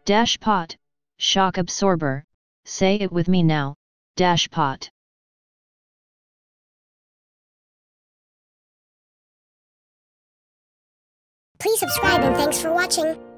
Dashpot, shock absorber. Say it with me now, dashpot. Please subscribe and thanks for watching.